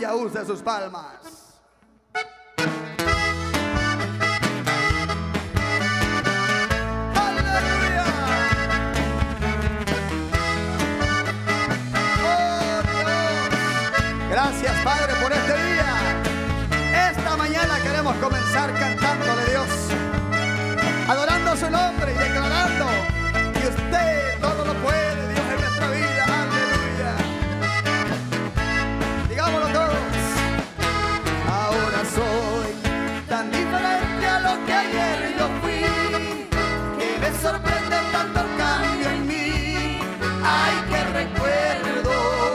aleluya, use sus palmas. ¡Aleluya! ¡Oh, Dios! Gracias, Padre, por este día. Esta mañana queremos comenzar cantándole a Dios, adorando su nombre y declarando que usted todo lo puede, Dios, en nuestra vida. Aleluya. Digámoslo todos. Ahora soy tan diferente a lo que ayer yo fui, que me sorprende tanto el cambio en mí. Ay, qué recuerdo.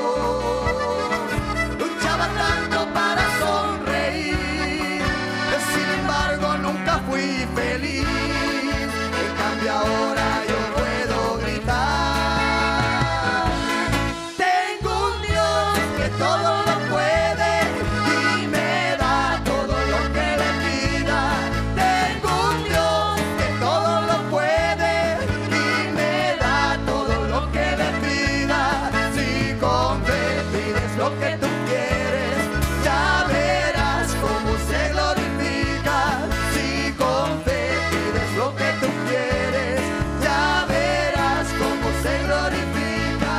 Luchaba tanto para sonreír, sin embargo nunca fui feliz. En cambio ahora yo puedo gritar. Tengo un Dios que todo lo puede y me da todo lo que le pida. Tengo un Dios que todo lo puede y me da todo lo que le pida. Si con fe pides lo que tú quieres, ya verás cómo se glorifica. Si con fe pides lo que tú quieres, ya verás cómo se glorifica.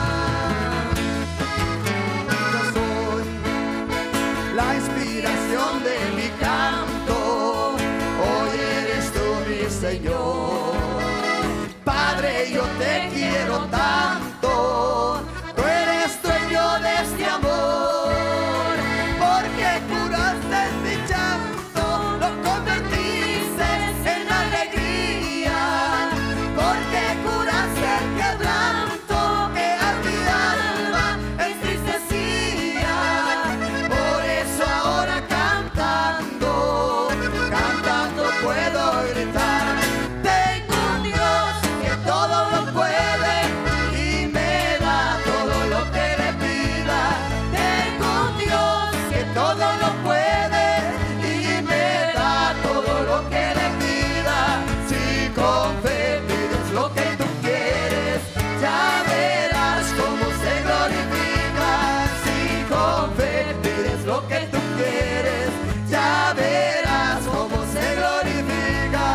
Yo soy la inspiración de mi canto, hoy eres tú mi Señor. Padre, yo te quiero tanto, tú eres dueño de este amor, porque curaste mi llanto, lo convertiste en alegría, porque curaste el quebranto que a mi alma entristecía. Por eso ahora cantando, cantando puedo gritar. Tengo un Dios que todo lo puede y me da todo lo que le pida. Tengo un Dios que todo lo puede y me da todo lo que le pida. Si con fe pides lo que tú quieres, ya verás cómo se glorifica. Si con fe pides lo que tú quieres, ya verás cómo se glorifica.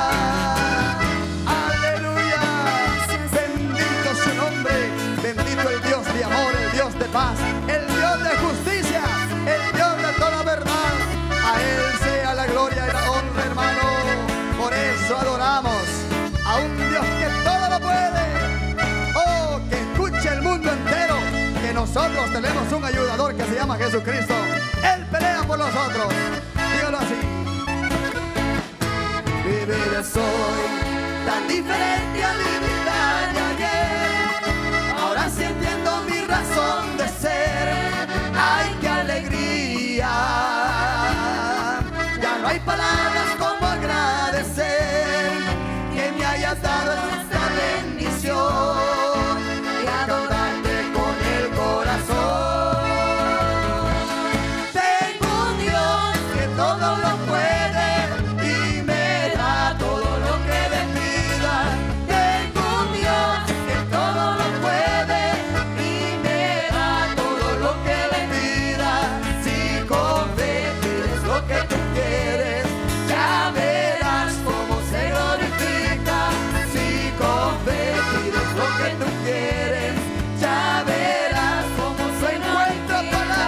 Aleluya. Bendito su nombre. Bendito el Dios de amor, el Dios de paz, el Dios de justicia, el Dios de toda verdad. A Él sea la gloria y la honra, hermano. Por eso adoramos a un Dios que todo lo puede. Oh, que escuche el mundo entero que nosotros tenemos un ayudador que se llama Jesucristo. Él pelea por nosotros. Dígalo así. Mi vida soy tan diferente a mi vida de ayer. Ahora sí entiendo mi razón de ser. Ay, qué alegría. Ya no hay palabras como agradecer que me hayas dado esta bendición y adorarte con el corazón. Tengo un Dios que todo lo puede y me da todo lo que le pida. Tengo un Dios que todo lo puede y me da todo lo que le pida. Si con fe pides lo que tú quieres, ya verás cómo se glorifica. Si con fe pides lo que tú quieres, ya verás cómo se glorifica.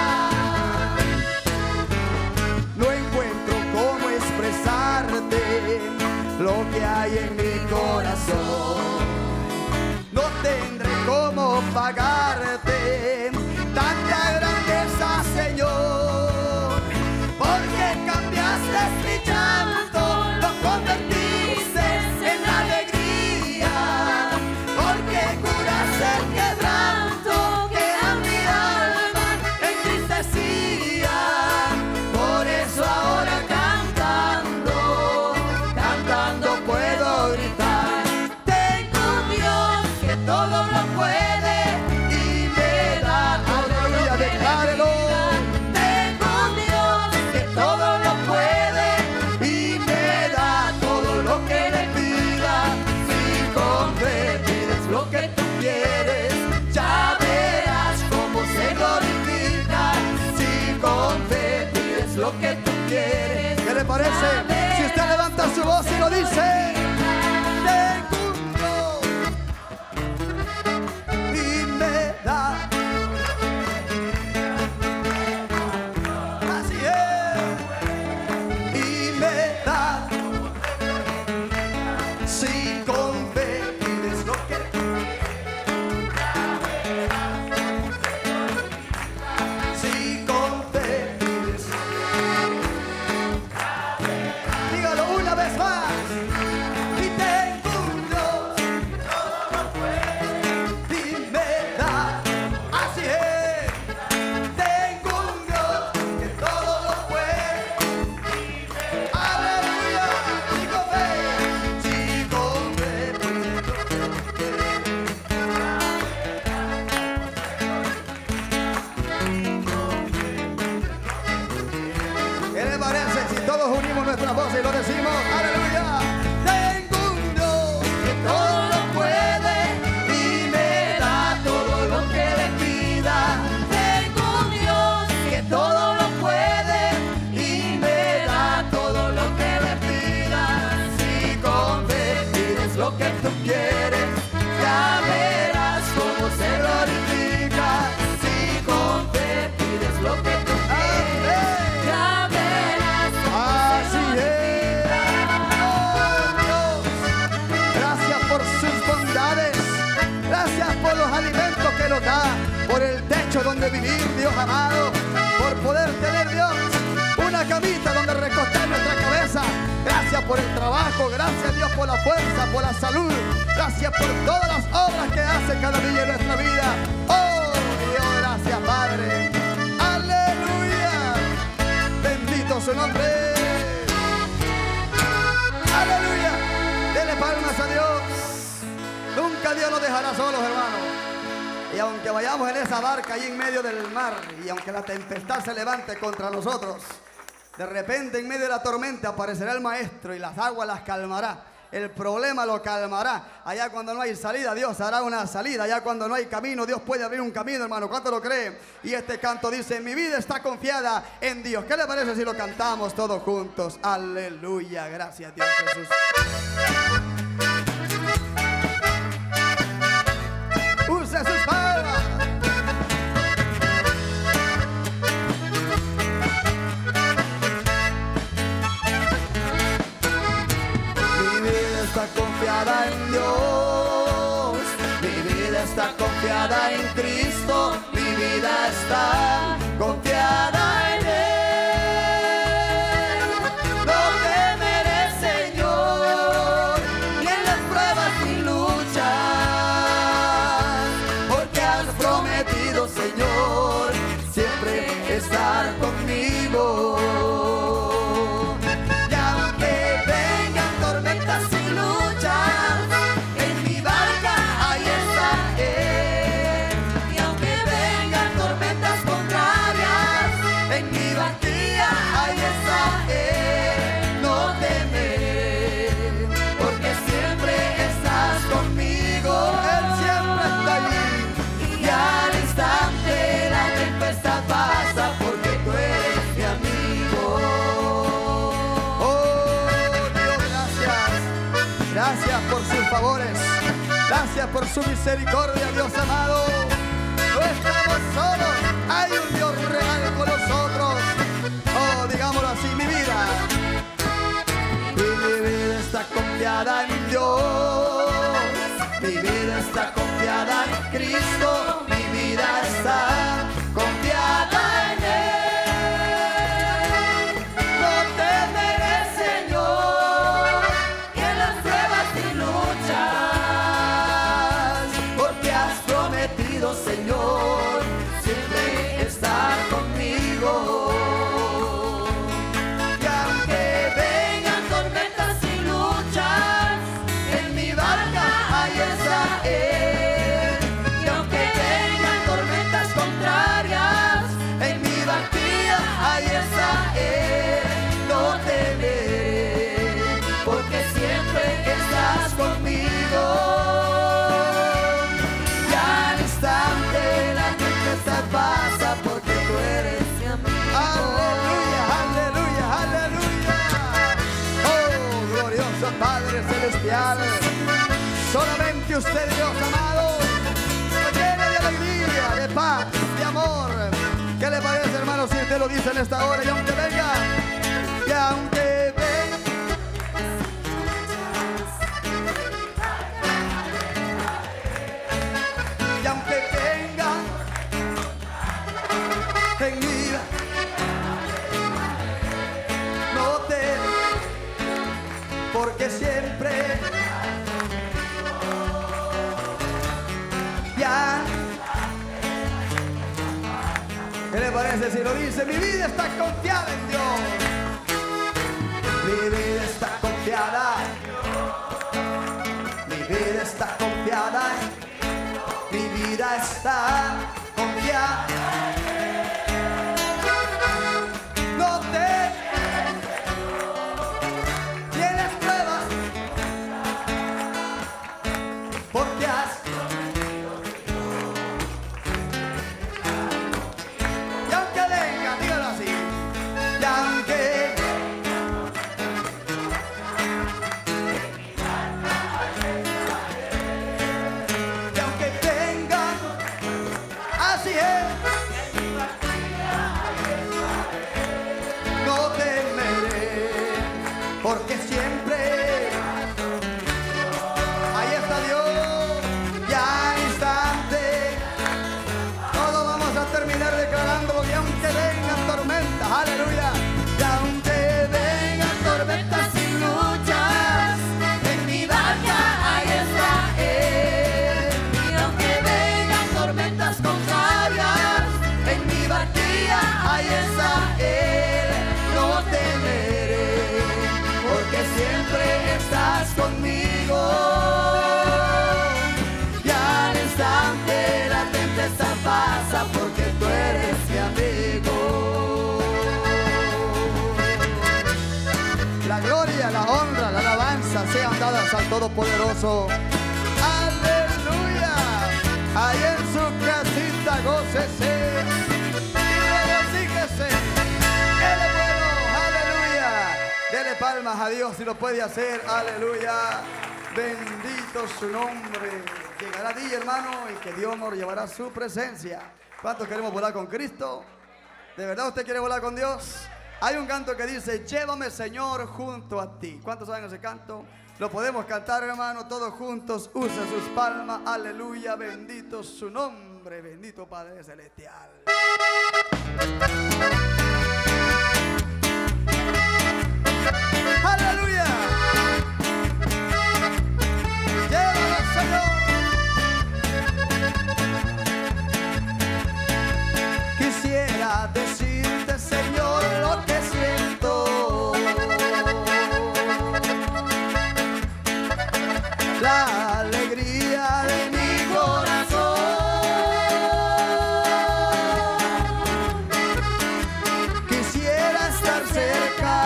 No encuentro cómo expresarte lo que hay en mi corazón. No tendré cómo pagarte tanta grandeza, Señor, porque cambiaste mi llanto, lo convertiste en alegría, porque curaste el quebranto que a mi alma entristecía. Por eso ahora cantando, cantando puedo gritar. Tengo lo que tú quieres. ¿Qué le parece? Si usted levanta su voz y lo dice. Tengo un Dios y me da. Así es. Y me da. Si con fe pides lo que tú quieres. Si con fe pides. Dígalo una vez más. Y tengo un Dios y me da. Así es. Tengo un Dios que todo lo puede. Aleluya. Si con fe. Si con fe pides lo que tú quieres. ¿Qué le parece si todos unimos nuestra voz y lo decimos? ¡Aleluya! Tengo un Dios que todo lo puede y me da todo lo que le pida. Tengo un Dios que todo lo puede y me da todo lo que le pida. Si con fe pides lo que tú quieres, ya verás cómo se glorifica. Si con fe pides lo que tú quieres, ya verás cómo se glorifica. Oh Dios, gracias por sus bondades, gracias por los alimentos que nos da, por el techo donde vivir, Dios amado, por poder tener, Dios, una camita donde recostar nuestra cabeza. Gracias por el trabajo, gracias Dios por la fuerza, por la salud, gracias por todas las obras que hace cada día en nuestra vida. Oh Dios, gracias Padre. Aleluya, bendito su nombre. Aleluya, denle palmas a Dios. Nunca Dios nos dejará solos, hermanos. Y aunque vayamos en esa barca ahí en medio del mar, y aunque la tempestad se levante contra nosotros, de repente en medio de la tormenta aparecerá el Maestro y las aguas las calmará. El problema lo calmará. Allá cuando no hay salida, Dios hará una salida. Allá cuando no hay camino, Dios puede abrir un camino, hermano. ¿Cuánto lo creen? Y este canto dice: mi vida está confiada en Dios. ¿Qué le parece si lo cantamos todos juntos? Aleluya, gracias Dios Jesús. Use sus palmas. Está confiada en Dios, mi vida está confiada en Cristo, mi vida está confiada en Él. No temeré, Señor, ni en las pruebas ni luchas, porque has prometido, Señor, siempre estar conmigo. Gracias por sus favores, gracias por su misericordia, Dios amado. No estamos solos, hay un Dios real con nosotros. Oh, digámoslo así, mi vida. Y mi vida está confiada en Dios, mi vida está confiada en Cristo, mi vida está confiada en Él. No temeré, Señor, que en las pruebas y luchas, porque has prometido, Señor, siempre estar celestial. Solamente usted, Dios amado, nos llena de alegría, de paz, de amor. ¿Qué le parece, hermano, si usted lo dice en esta hora? Y aunque venga, y aunque venga, y aunque venga en mi vida, no temas, porque siempre ya. ¿Qué le parece si lo dice? Mi vida está confiada en Dios. Mi vida está confiada. Mi vida está confiada. Mi vida está confiada. No te tienes pruebas, porque has. Y aunque venga, dígalo así. Y aunque venga, así es. No temeré, porque siempre ahí está Dios. Ya instante, todos vamos a terminar declarándolo. Y aunque vengan tormentas, aleluya. Y aunque vengan tormentas y luchas, en mi barca ahí está Él. Y aunque vengan tormentas contrarias, en mi barquilla ahí está Él. No temeré, porque siempre estás conmigo. Y al instante la tempestad pasa, porque tú eres mi amigo. La gloria, la honra, la alabanza sean dadas al Todopoderoso. Aleluya. Ahí en su casita gócese y regocíjese. Él es bueno. Aleluya. Dele palmas a Dios si lo puede hacer. Aleluya. Bendito su nombre. Llegará día, hermano, y que Dios nos llevará su presencia. ¿Cuántos queremos volar con Cristo? ¿De verdad usted quiere volar con Dios? Hay un canto que dice: llévame, Señor, junto a ti. ¿Cuántos saben ese canto? Lo podemos cantar, hermano, todos juntos. Usa sus palmas. Aleluya. Bendito su nombre. Bendito Padre Celestial. Aleluya. Llévame, Señor. Quisiera decirte, Señor, lo que siento. La alegría de mi corazón. Quisiera estar cerca,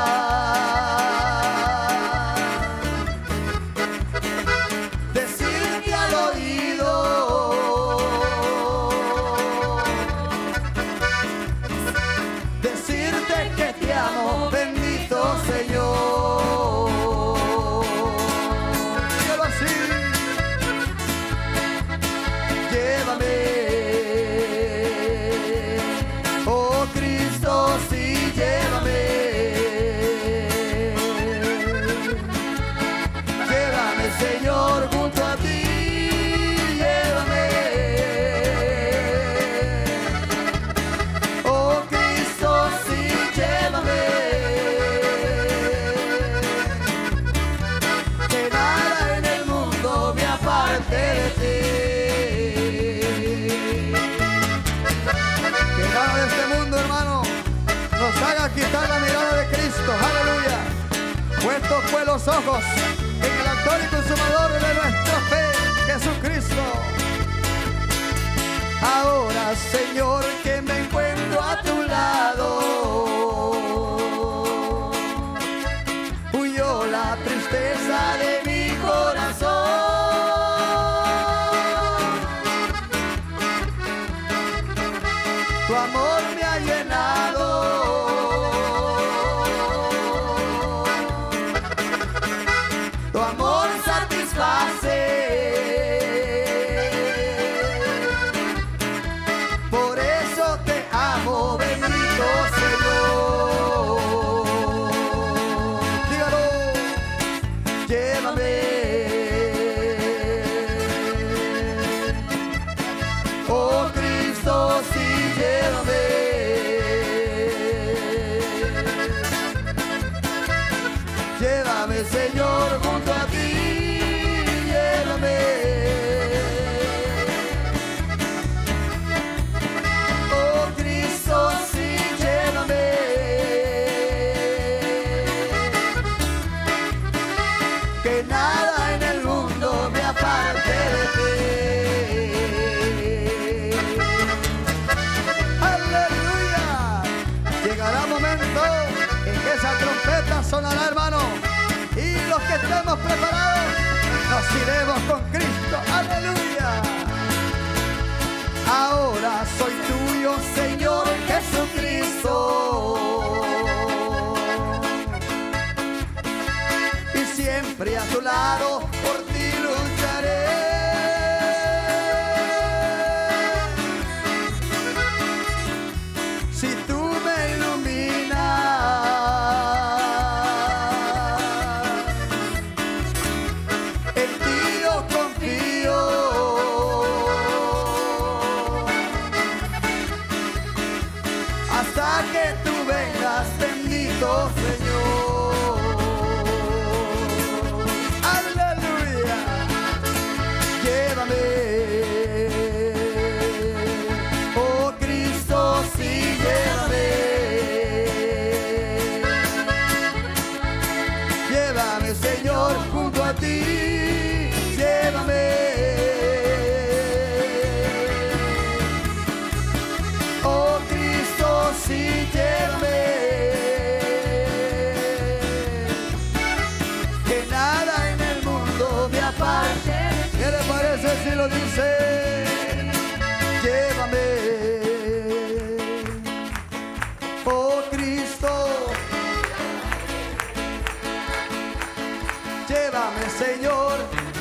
decirte al oído, decirte que te amo, bendito Señor. Dígalo así. Llévame, oh Cristo, sí, llévame. Llévame, Señor, junto a ti. Llévame, oh Cristo, sí, llévame. Que nada en el mundo me aparte de ti. Que nada de este mundo, hermano, nos haga quitar la mirada de Cristo. Aleluya. Puestos pues los ojos en el autor y consumador de nuestra fe, Jesucristo. Ahora, Señor, que me encuentro a tu lado, huyó la tristeza de mi corazón. Tu amor me ha llenado. Tu amor momento en que esa trompeta sonará, hermano, y los que estemos preparados nos iremos con Cristo. Aleluya. Ahora soy tuyo, Señor Jesucristo, y siempre a tu lado por ti lucharé. Si tú me iluminas, en ti yo confío. Hasta que tú vengas, bendito Señor. Aleluya. Llévame, oh Cristo, sí, llévame. Llévame, Señor, junto a ti. Llévame. Oh Cristo, sí, llévame. Que nada en el mundo me aparte. ¿Qué le parece si lo dice? Llévame, oh Cristo. Llévame, Señor.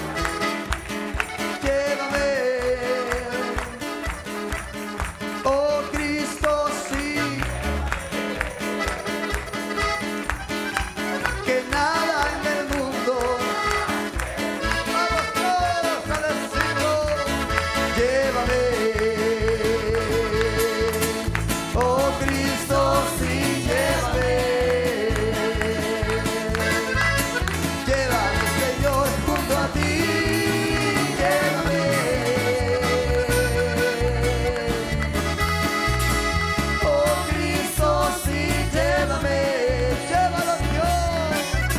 Llévame, oh Cristo, sí. Que nada en el mundo. Vamos todos a decirlo. Llévame, oh Cristo, sí, llévame. Llévame, Señor, junto a ti. Llévame. Oh Cristo, sí, llévame. Llévalo, Dios.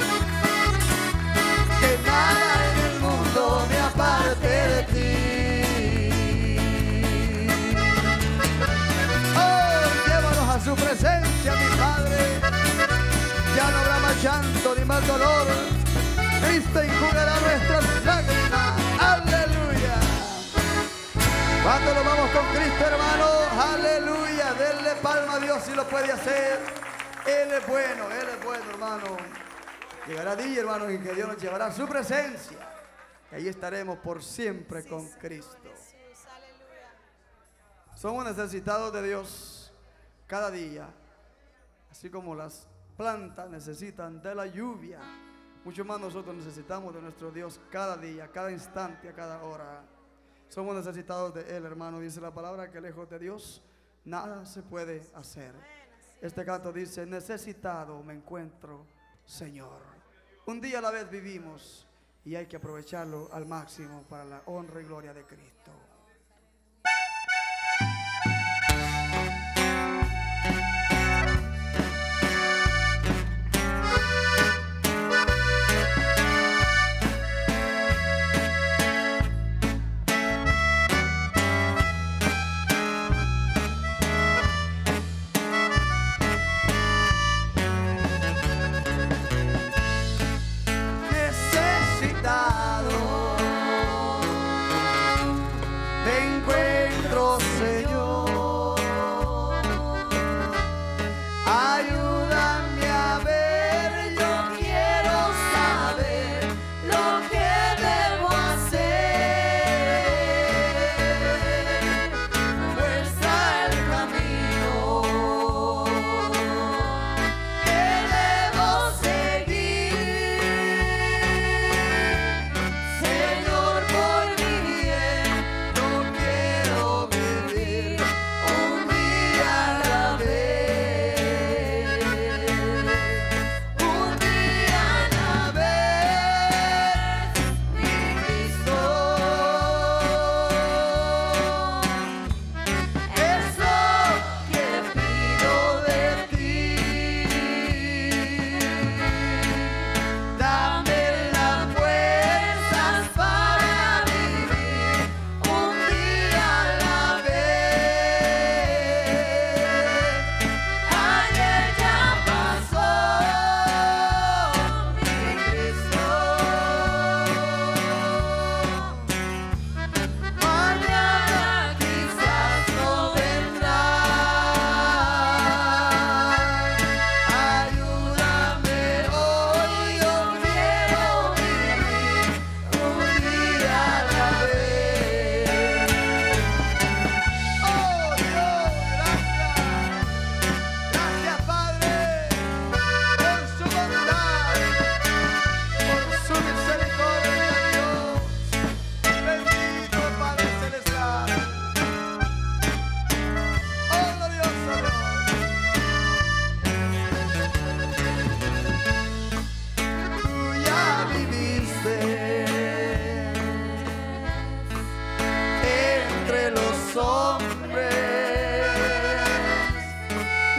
Que nada en el mundo me aparte de ti. Oh, llévanos a su presencia, mi Padre. Ya no habrá más llanto ni más dolor. Cristo enjugará nuestras lágrimas. Aleluya. Cuando nos vamos con Cristo, hermano, aleluya. Denle palma a Dios si lo puede hacer. Él es bueno, hermano. Llegará día, hermano, en que Dios nos llevará a su presencia. Y ahí estaremos por siempre con Cristo. Somos necesitados de Dios cada día, así como las plantas necesitan de la lluvia. Mucho más nosotros necesitamos de nuestro Dios cada día, cada instante, a cada hora. Somos necesitados de Él, hermano. Dice la palabra que lejos de Dios nada se puede hacer. Este canto dice: necesitado me encuentro, Señor. Un día a la vez vivimos y hay que aprovecharlo al máximo para la honra y gloria de Cristo.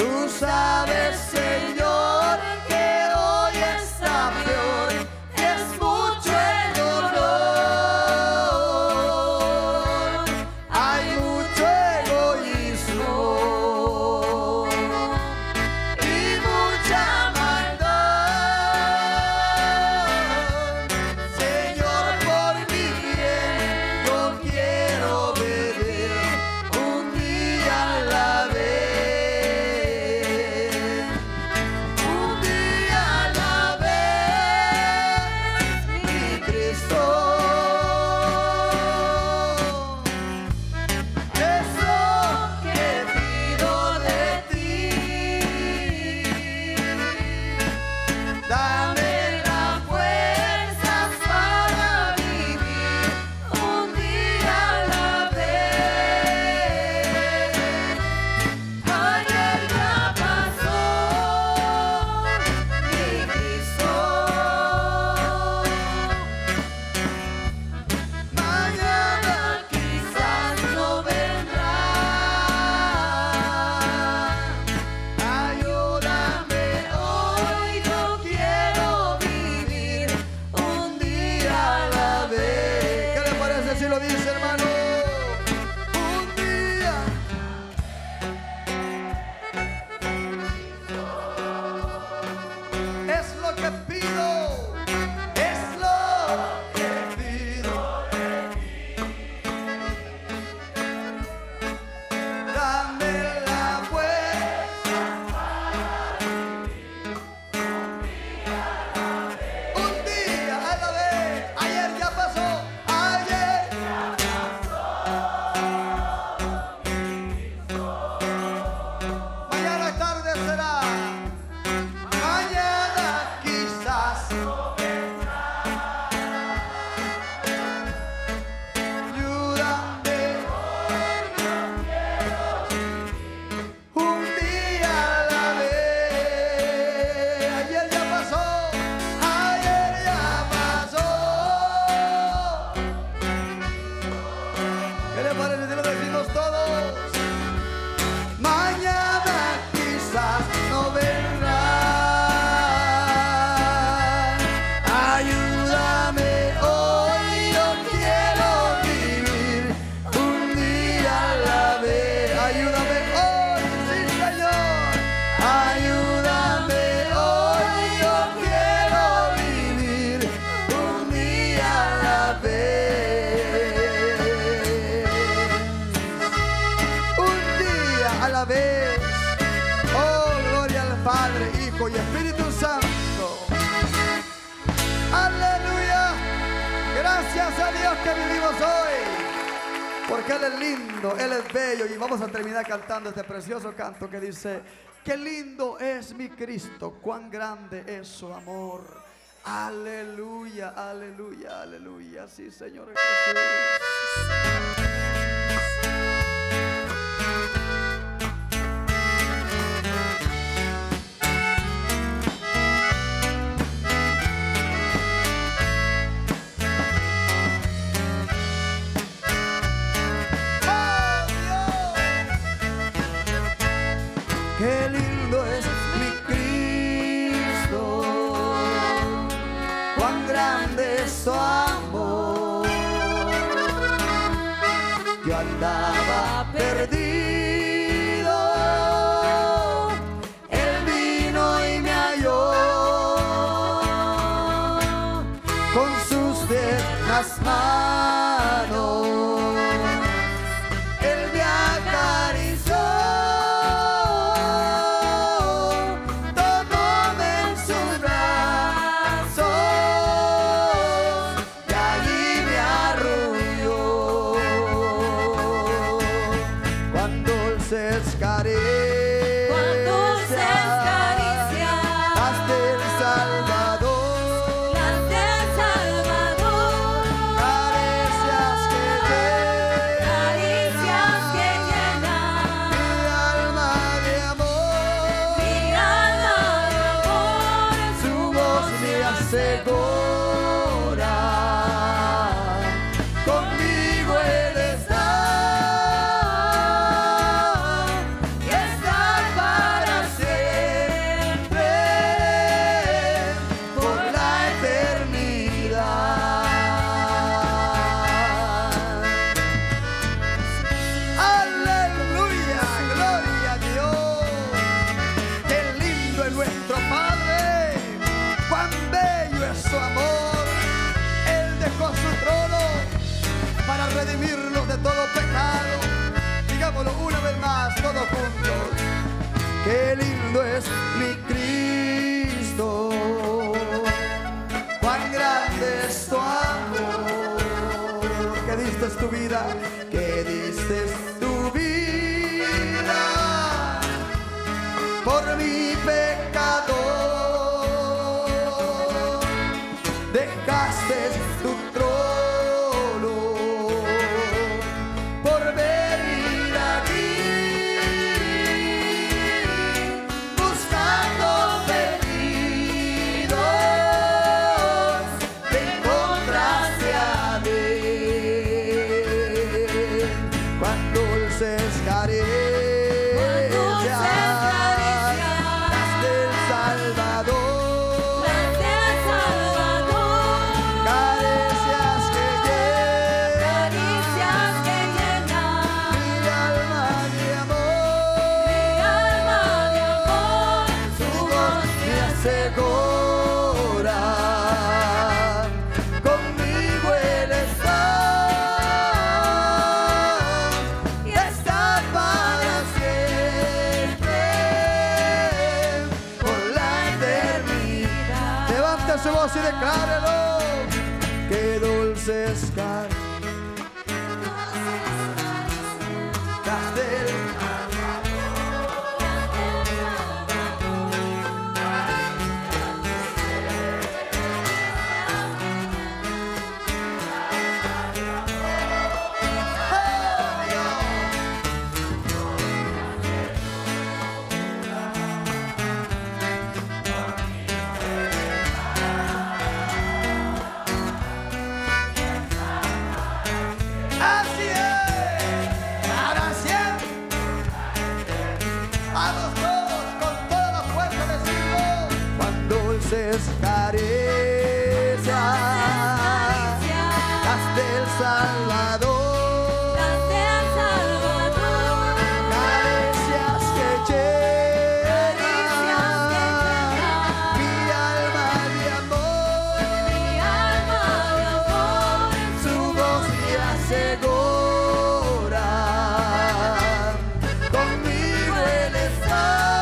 Tú sabes, Señor, que hoy está peor, es mucho el dolor, hay mucho egoísmo y mucha maldad. Señor, por mi bien, yo quiero vivir un día a la vez, un día a la vez, mi Cristo. Es lo que pido de ti. Dame las fuerzas para vivir un día a la vez. Ayer ya pasó, mi Cristo. Mañana quizás no vendrá. Ayúdame hoy, yo quiero vivir un día a la vez. ¿Qué le parece si lo dice, hermano? Un día. Es lo que pido, es lo que pido. Dame la fuerza un día a la vez. Ayer ya pasó, ayer ya pasó. Mañana tarde será. Mañana quizás no vendrá. Ayúdame hoy, yo quiero vivir un día a la vez. Ayer ya pasó, ayer ya pasó. ¿Qué le parece si lo decimos todos? Mañana quizás no vendrá. Ayúdame hoy, yo quiero vivir un día a la vez. Ayúdame hoy, sí, Señor. Ayúdame hoy, yo quiero vivir un día a la vez. Un día a la vez. Oh, gloria al Padre, Hijo y Espíritu Santo. Aleluya. Gracias a Dios que vivimos hoy, porque Él es lindo, Él es bello. Y vamos a terminar cantando este precioso canto que dice: qué lindo es mi Cristo, cuán grande es su amor. Aleluya, aleluya, aleluya. Sí, Señor Jesús. Qué lindo es mi Cristo, cuán grande es su amor. Yo andaba perdido, Él vino y me halló, con sus tiernas manos Él me acarició. Las del Salvador, caricias que llenan mi alma de amor, su voz me asegura, conmigo Él está, y está para qué lindo es mi Cristo, cuán grande es tu amor, que diste tu vida, que diste tu vida por mi pecado, dejaste tu trono por venir aquí, buscando perdidos, te encontraste a mí, cuán dulces caricias las del Salvador. Conmigo Él está y está para siempre por la eternidad. Levante su voz y declárelo. Qué dulces caricias del caricias, las del Salvador, caricias que llenan mi alma de amor, su voz me asegura, conmigo Él está.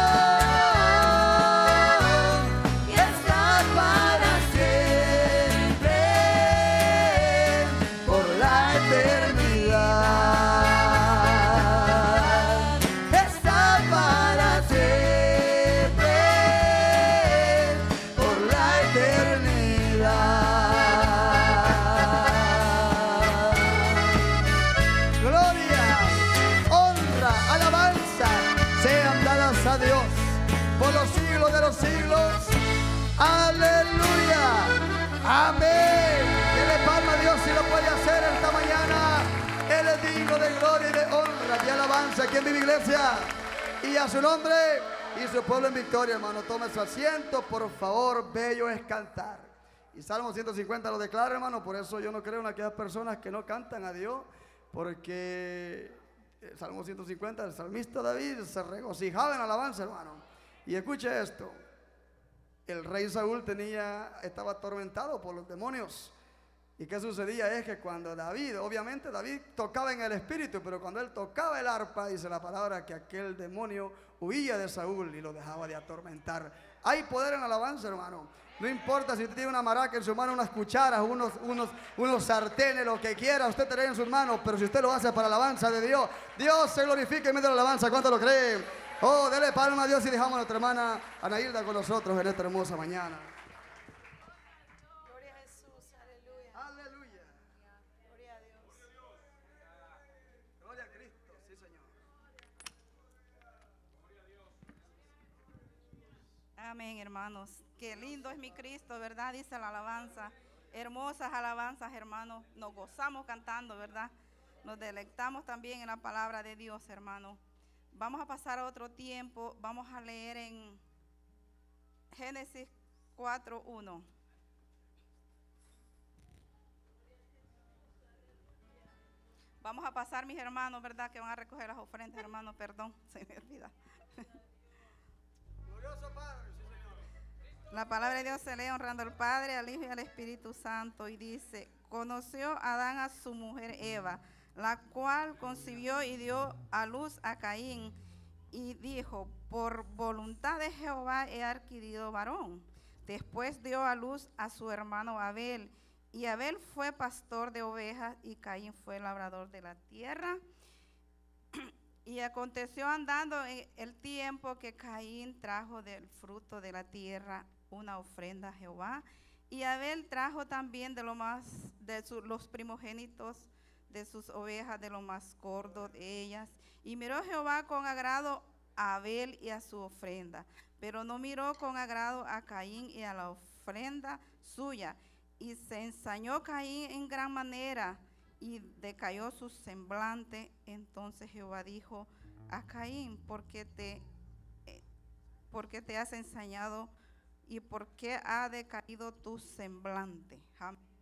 A Dios por los siglos de los siglos. Aleluya. Amén. Dele palma a Dios si lo puede hacer esta mañana. Él es digno de gloria y de honra y alabanza aquí en mi iglesia. Y a su nombre y su pueblo en victoria, hermano. Tome su asiento, por favor. Bello es cantar. Y Salmo 150 lo declara, hermano. Por eso yo no creo en aquellas personas que no cantan a Dios, porque Salmo 150, el salmista David se regocijaba en alabanza, hermano. Y escuche esto. El rey Saúl estaba atormentado por los demonios. ¿Y qué sucedía? Es que cuando David tocaba en el espíritu, pero cuando él tocaba el arpa, dice la palabra que aquel demonio huía de Saúl y lo dejaba de atormentar. Hay poder en la alabanza, hermano. No importa si usted tiene una maraca en su mano, unas cucharas, unos sartenes, lo que quiera usted tener en sus manos, pero si usted lo hace para la alabanza de Dios, Dios se glorifica en medio de la alabanza. ¿Cuánto lo creen? Oh, dele palma a Dios y dejamos a nuestra hermana Anailda con nosotros en esta hermosa mañana. Gloria a Jesús, aleluya. Aleluya. Gloria a Dios. Gloria a Cristo, sí, Señor. Amén, hermanos. Qué lindo es mi Cristo, ¿verdad? Dice la alabanza. Hermosas alabanzas, hermanos. Nos gozamos cantando, ¿verdad? Nos deleitamos también en la palabra de Dios, hermano. Vamos a pasar a otro tiempo. Vamos a leer en Génesis 4:1. Vamos a pasar, mis hermanos, ¿verdad? Que van a recoger las ofrendas, hermanos. Perdón, se me olvida. Glorioso Padre. La palabra de Dios se lee honrando al Padre, al Hijo y al Espíritu Santo, y dice: conoció Adán a su mujer Eva, la cual concibió y dio a luz a Caín, y dijo: por voluntad de Jehová he adquirido varón. Después dio a luz a su hermano Abel, y Abel fue pastor de ovejas, y Caín fue labrador de la tierra. Y aconteció andando el tiempo que Caín trajo del fruto de la tierra una ofrenda a Jehová, y Abel trajo también de los primogénitos de sus ovejas, de lo más gordo de ellas. Y miró Jehová con agrado a Abel y a su ofrenda, pero no miró con agrado a Caín y a la ofrenda suya. Y se ensañó Caín en gran manera, y decayó su semblante. Entonces Jehová dijo a Caín: ¿por qué te has ensañado y por qué ha decaído tu semblante? Amén.